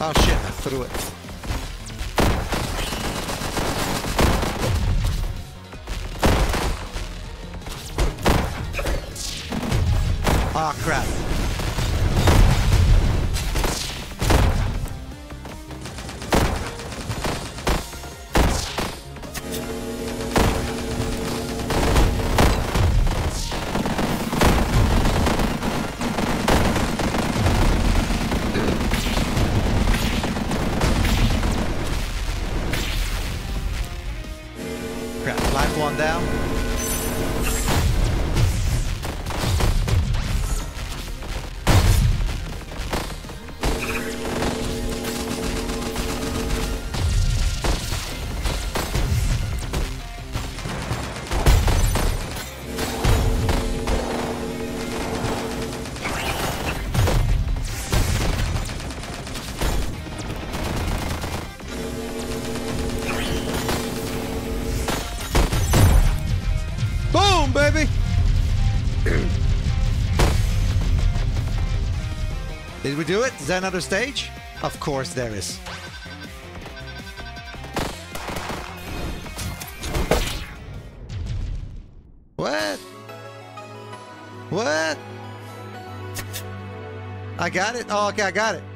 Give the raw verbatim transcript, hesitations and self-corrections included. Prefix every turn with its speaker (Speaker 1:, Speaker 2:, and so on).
Speaker 1: Oh shit, I threw it. Oh crap. Crap, life one down. Boom, baby! Did we do it? Is there another stage? Of course there is. What? What? I got it? Oh, okay, I got it.